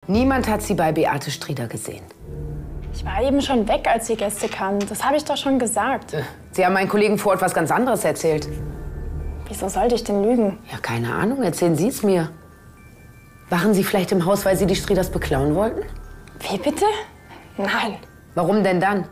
Niemand hat Sie bei Beate Strieder gesehen. Ich war eben schon weg, als die Gäste kamen. Das habe ich doch schon gesagt. Sie haben meinen Kollegen vor Ort was ganz anderes erzählt. Wieso sollte ich denn lügen? Ja, keine Ahnung. Erzählen Sie es mir. Waren Sie vielleicht im Haus, weil Sie die Strieders beklauen wollten? Wie bitte? Nein. Warum denn dann?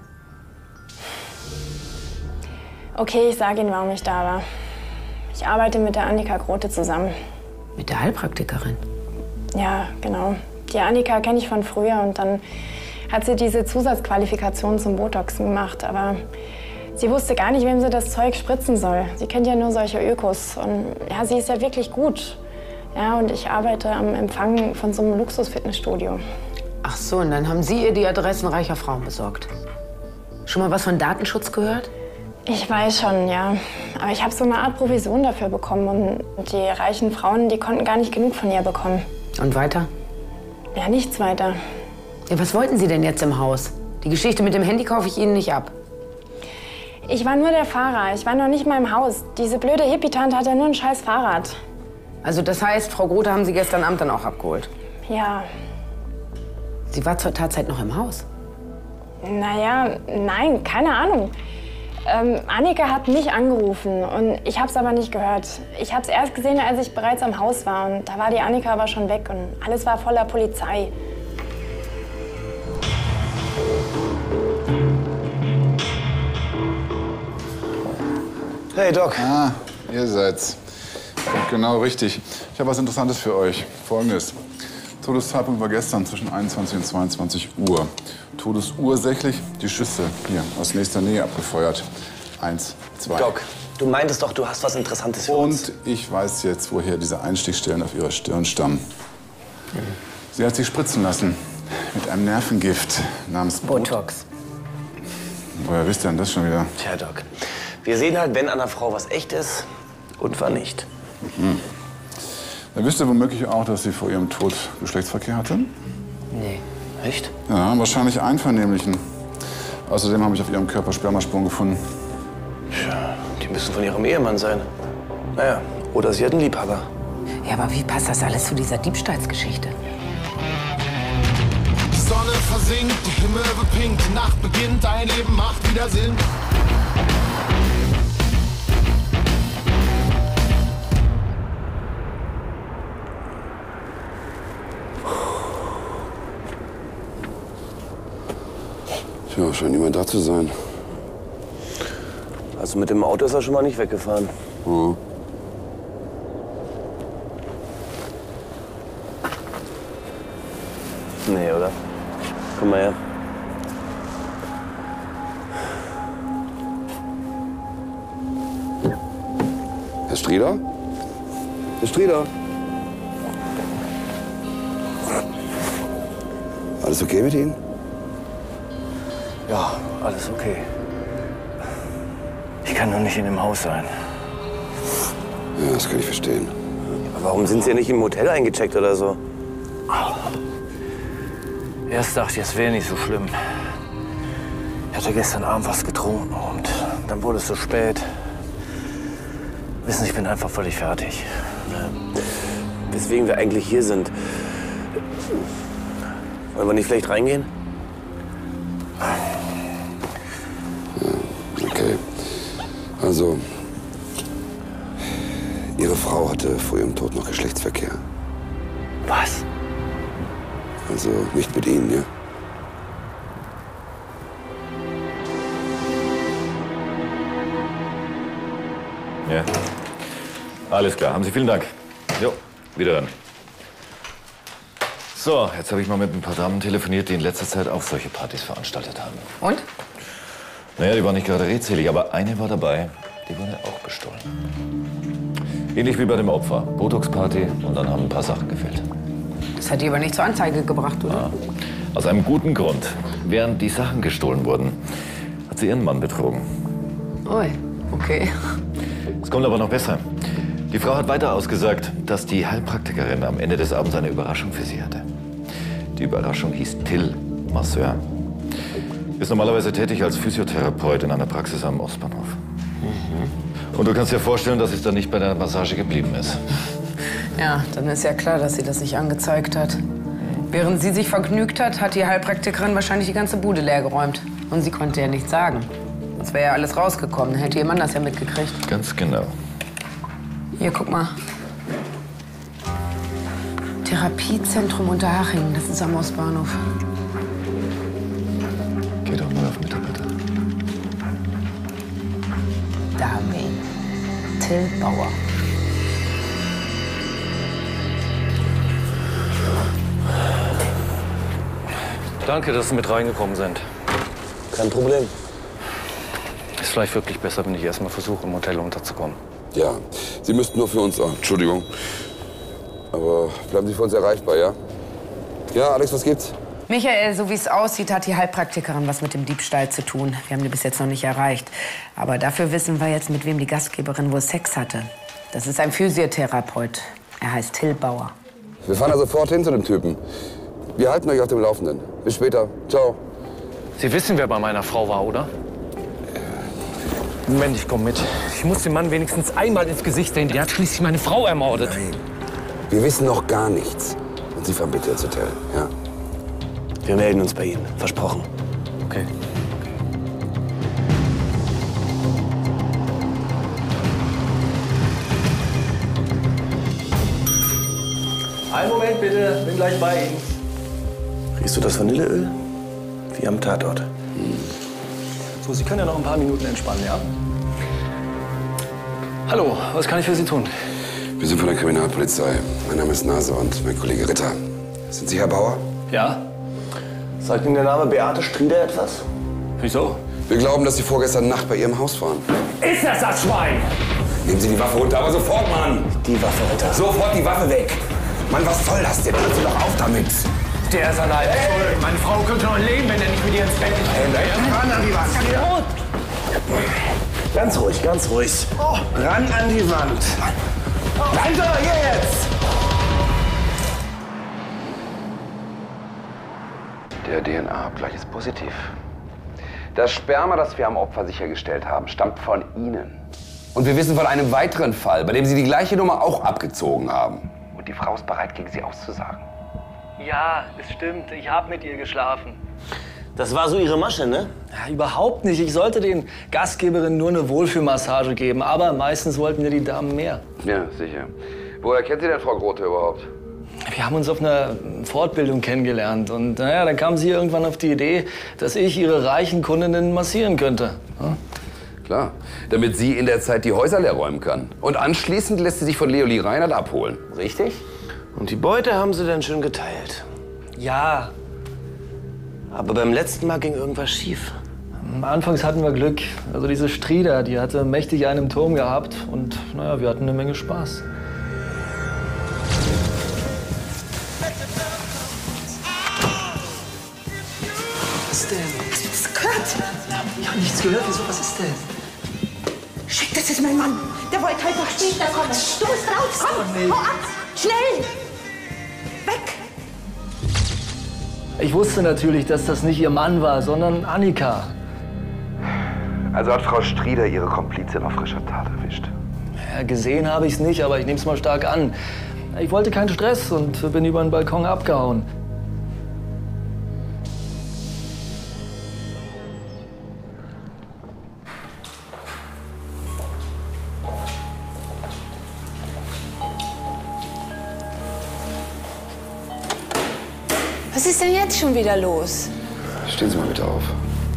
Okay, ich sage Ihnen, warum ich da war. Ich arbeite mit der Annika Grote zusammen. Mit der Heilpraktikerin? Ja, genau. Die Annika kenne ich von früher und dann hat sie diese Zusatzqualifikation zum Botox gemacht. Aber sie wusste gar nicht, wem sie das Zeug spritzen soll. Sie kennt ja nur solche Ökos. Und ja, sie ist ja wirklich gut. Ja, und ich arbeite am Empfang von so einem Luxus-Fitnessstudio. Ach so, und dann haben Sie ihr die Adressen reicher Frauen besorgt. Schon mal was von Datenschutz gehört? Ich weiß schon, ja. Aber ich habe so eine Art Provision dafür bekommen. Und die reichen Frauen, die konnten gar nicht genug von ihr bekommen. Und weiter? Ja, nichts weiter. Ja, was wollten Sie denn jetzt im Haus? Die Geschichte mit dem Handy kaufe ich Ihnen nicht ab. Ich war nur der Fahrer. Ich war noch nicht mal im Haus. Diese blöde Hippie-Tante hat ja nur ein scheiß Fahrrad. Also das heißt, Frau Grote haben Sie gestern Abend dann auch abgeholt? Ja. Sie war zur Tatzeit noch im Haus? Naja, nein, keine Ahnung. Annika hat mich angerufen und ich habe es aber nicht gehört. Ich habe es erst gesehen, als ich bereits am Haus war. Und da war die Annika aber schon weg und alles war voller Polizei. Hey, Doc. Ah, ihr seid's. Kommt genau richtig. Ich habe was Interessantes für euch. Folgendes. Todeszeitpunkt war gestern zwischen 21 und 22 Uhr. Todesursächlich die Schüsse hier aus nächster Nähe abgefeuert. 1, 2. Doc, du meintest doch, du hast was Interessantes für uns. Und ich weiß jetzt, woher diese Einstichstellen auf ihrer Stirn stammen. Sie hat sich spritzen lassen mit einem Nervengift namens Botox. Woher wisst ihr denn das schon wieder? Tja, Doc, wir sehen halt, wenn an einer Frau was echt ist und wann nicht. Mhm. Dann wisst ihr womöglich auch, dass sie vor ihrem Tod Geschlechtsverkehr hatte? Nee. Echt? Ja, wahrscheinlich einvernehmlichen. Außerdem habe ich auf ihrem Körper Spermaspuren gefunden. Tja, die müssen von ihrem Ehemann sein. Naja, oder sie hat einen Liebhaber. Ja, aber wie passt das alles zu dieser Diebstahlsgeschichte? Die Sonne versinkt, der Himmel wird pink, die Nacht beginnt, dein Leben macht wieder Sinn. Ja, scheint niemand da zu sein. Also mit dem Auto ist er schon mal nicht weggefahren. Mhm. Nee, oder? Komm mal her. Herr Strieder? Herr Strieder? Alles okay mit Ihnen? Ja, alles okay. Ich kann nur nicht in dem Haus sein. Ja, das kann ich verstehen. Aber warum sind Sie nicht im Hotel eingecheckt oder so? Erst dachte ich, es wäre nicht so schlimm. Ich hatte gestern Abend was getrunken und dann wurde es so spät. Wissen Sie, ich bin einfach völlig fertig. Weswegen wir eigentlich hier sind. Wollen wir nicht vielleicht reingehen? Okay. Also, Ihre Frau hatte vor ihrem Tod noch Geschlechtsverkehr. Was? Also nicht mit Ihnen, ja? Ja. Alles klar. Haben Sie vielen Dank. Jo, wieder ran. So, jetzt habe ich mal mit ein paar Damen telefoniert, die in letzter Zeit auch solche Partys veranstaltet haben. Und? Naja, die waren nicht gerade redselig, aber eine war dabei, die wurde auch bestohlen. Ähnlich wie bei dem Opfer. Botox-Party und dann haben ein paar Sachen gefehlt. Das hat die aber nicht zur Anzeige gebracht, oder? Ja. Aus einem guten Grund. Während die Sachen gestohlen wurden, hat sie ihren Mann betrogen. Ui, okay. Es kommt aber noch besser. Die Frau hat weiter ausgesagt, dass die Heilpraktikerin am Ende des Abends eine Überraschung für sie hatte. Die Überraschung hieß Till, Masseur. Ist normalerweise tätig als Physiotherapeut in einer Praxis am Ostbahnhof. Und du kannst dir vorstellen, dass es dann nicht bei der Massage geblieben ist. Ja, dann ist ja klar, dass sie das nicht angezeigt hat. Während sie sich vergnügt hat, hat die Heilpraktikerin wahrscheinlich die ganze Bude leergeräumt. Und sie konnte ja nichts sagen. Sonst wäre ja alles rausgekommen. Dann hätte ihr Mann das ja mitgekriegt. Ganz genau. Hier, guck mal. Therapiezentrum Unterhaching. Das ist am Ostbahnhof. Geh doch mal auf Mitarbeiter. Da haben wir ihn. Till Bauer. Danke, dass Sie mit reingekommen sind. Kein Problem. Ist vielleicht wirklich besser, wenn ich erstmal versuche, im Hotel unterzukommen. Ja, Sie müssten nur für uns... Oh, Entschuldigung. Aber bleiben Sie für uns erreichbar, ja? Ja, Alex, was gibt's? Michael, so wie es aussieht, hat die Heilpraktikerin was mit dem Diebstahl zu tun. Wir haben die bis jetzt noch nicht erreicht. Aber dafür wissen wir jetzt, mit wem die Gastgeberin wohl Sex hatte. Das ist ein Physiotherapeut. Er heißt Till Bauer. Wir fahren da sofort hin zu dem Typen. Wir halten euch auf dem Laufenden. Bis später. Ciao. Sie wissen, wer bei meiner Frau war, oder? Moment, ich komm mit. Ich muss dem Mann wenigstens einmal ins Gesicht sehen. Der hat schließlich meine Frau ermordet. Nein. Wir wissen noch gar nichts. Und Sie fahren bitte ins Hotel, ja? Wir melden uns bei Ihnen. Versprochen. Okay. Einen Moment bitte, bin gleich bei Ihnen. Riechst du das Vanilleöl? Wie am Tatort. So, Sie können ja noch ein paar Minuten entspannen, ja? Hallo, was kann ich für Sie tun? Wir sind von der Kriminalpolizei. Mein Name ist Nase und mein Kollege Ritter. Sind Sie Herr Bauer? Ja? Sagt Ihnen der Name Beate Strieder etwas? Wieso? Wir glauben, dass Sie vorgestern Nacht bei Ihrem Haus waren. Ist das Schwein? Nehmen Sie die Waffe runter, aber sofort, Mann! Die Waffe runter. Sofort die Waffe weg! Mann, was soll das denn? Hören Sie doch auf damit! Der ist allein. Hey. Meine Frau könnte noch leben, wenn er nicht mit ihr ins Bett ist. Ran an die Wand. Ganz ruhig, ganz ruhig. Ran an die Wand. Weiter, jetzt! Der DNA-Abgleich ist positiv. Das Sperma, das wir am Opfer sichergestellt haben, stammt von Ihnen. Und wir wissen von einem weiteren Fall, bei dem Sie die gleiche Nummer auch abgezogen haben. Und die Frau ist bereit, gegen Sie auszusagen. Ja, es stimmt. Ich habe mit ihr geschlafen. Das war so Ihre Masche, ne? Ja, überhaupt nicht. Ich sollte den Gastgeberinnen nur eine Wohlfühlmassage geben. Aber meistens wollten ja die Damen mehr. Ja, sicher. Woher kennt Sie denn Frau Grote überhaupt? Wir haben uns auf einer Fortbildung kennengelernt. Und naja, dann kam sie irgendwann auf die Idee, dass ich ihre reichen Kundinnen massieren könnte. Ja? Klar, damit sie in der Zeit die Häuser leer räumen kann. Und anschließend lässt sie sich von Leolie Reinhardt abholen. Richtig? Und die Beute haben Sie dann schön geteilt. Ja. Aber beim letzten Mal ging irgendwas schief. Anfangs hatten wir Glück. Also diese Strieder, die hatte mächtig einen im Turm gehabt. Und naja, wir hatten eine Menge Spaß. Was denn? Hast du das gehört? Ich habe nichts gehört. Wieso? Was ist denn? Schick, das ist mein Mann. Der wollte halt noch später kommen. Du musst raus, komm. Hau ab. Schnell. Weg. Ich wusste natürlich, dass das nicht ihr Mann war, sondern Annika. Also hat Frau Strieder ihre Komplizin auf frischer Tat erwischt. Ja, gesehen habe ich es nicht, aber ich nehme es mal stark an. Ich wollte keinen Stress und bin über den Balkon abgehauen. Was ist denn jetzt schon wieder los? Stehen Sie mal bitte auf.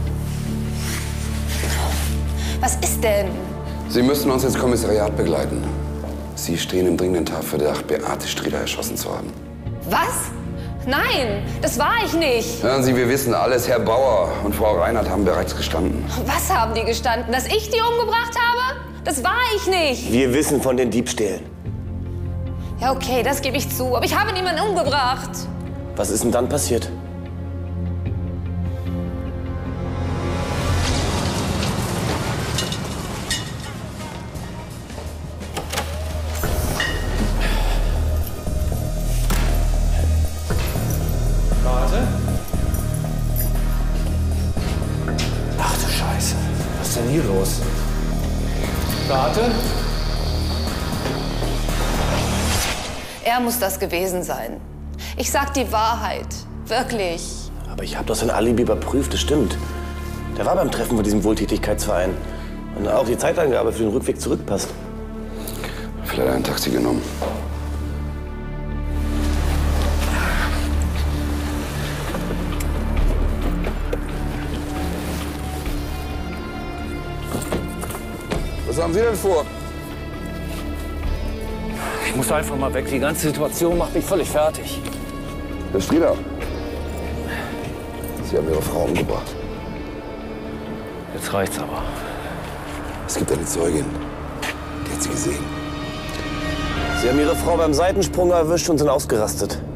Was ist denn? Sie müssen uns ins Kommissariat begleiten. Sie stehen im dringenden Tatverdacht, Beate Strieder erschossen zu haben. Was? Nein, das war ich nicht. Hören Sie, wir wissen alles. Herr Bauer und Frau Reinhardt haben bereits gestanden. Was haben die gestanden? Dass ich die umgebracht habe? Das war ich nicht. Wir wissen von den Diebstählen. Ja, okay, das gebe ich zu. Aber ich habe niemanden umgebracht. Was ist denn dann passiert? Warte. Ach du Scheiße. Was ist denn hier los? Warte. Er muss das gewesen sein. Ich sag die Wahrheit. Wirklich. Aber ich habe doch sein Alibi überprüft, das stimmt. Der war beim Treffen von diesem Wohltätigkeitsverein. Und auch die Zeitangabe für den Rückweg zurückpasst. Vielleicht hat er ein Taxi genommen. Was haben Sie denn vor? Ich muss einfach mal weg. Die ganze Situation macht mich völlig fertig. Herr Strieder, Sie haben Ihre Frau umgebracht. Jetzt reicht's aber. Es gibt eine Zeugin. Die hat Sie gesehen. Sie haben Ihre Frau beim Seitensprung erwischt und sind ausgerastet.